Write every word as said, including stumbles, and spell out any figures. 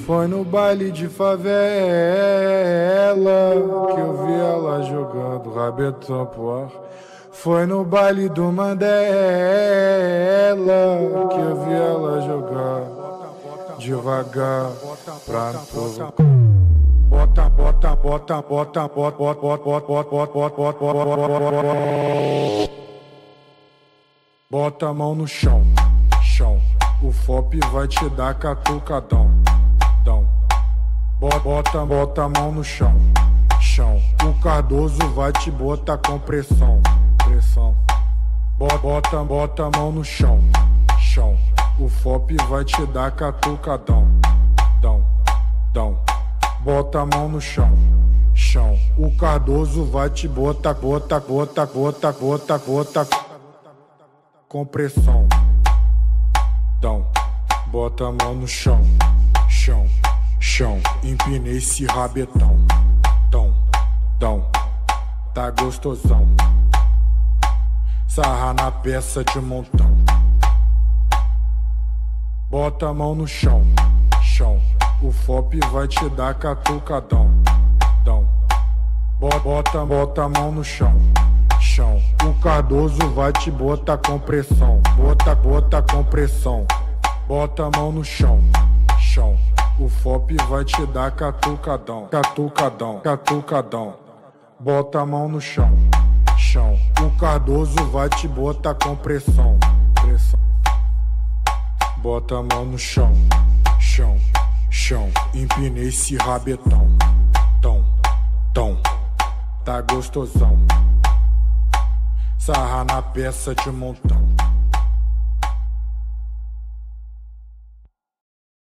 Foi no baile de favela que eu vi ela jogando rabetão pro ar. Foi no baile do Mandela que eu vi ela jogar devagar pra me provocar. Bota, bota, bota, bota, bota, bota, bota, bota, bota, bota, bota a mão no chão, chão. O F O P vai te dar catucadão, dão. Bota, bota a mão no chão, chão. O Cardoso vai te botar com pressão, pressão. Bota, bota a mão no chão, chão. O F O P vai te dar catucadão, dão, dão. Bota a mão no chão, chão. O Cardoso vai te botar, bota, bota, bota, bota, bota com pressão, dão. Bota a mão no chão, chão, chão. Empinei esse rabetão, dão, dão. Tá gostosão. Sarra na peça de montão. Bota a mão no chão, chão. O F O P vai te dar catucadão, dão. Bota, bota a mão no chão, chão. O Cardoso vai te botar com pressão. Bota, bota com pressão. Bota a mão no chão, chão. O F O P vai te dar catucadão, catucadão, catucadão. Bota a mão no chão, chão. O Cardoso vai te botar com pressão, pressão. Bota a mão no chão, chão, chão. Empinei esse rabetão, tão, tão. Tá gostosão. Sarra na peça de montão.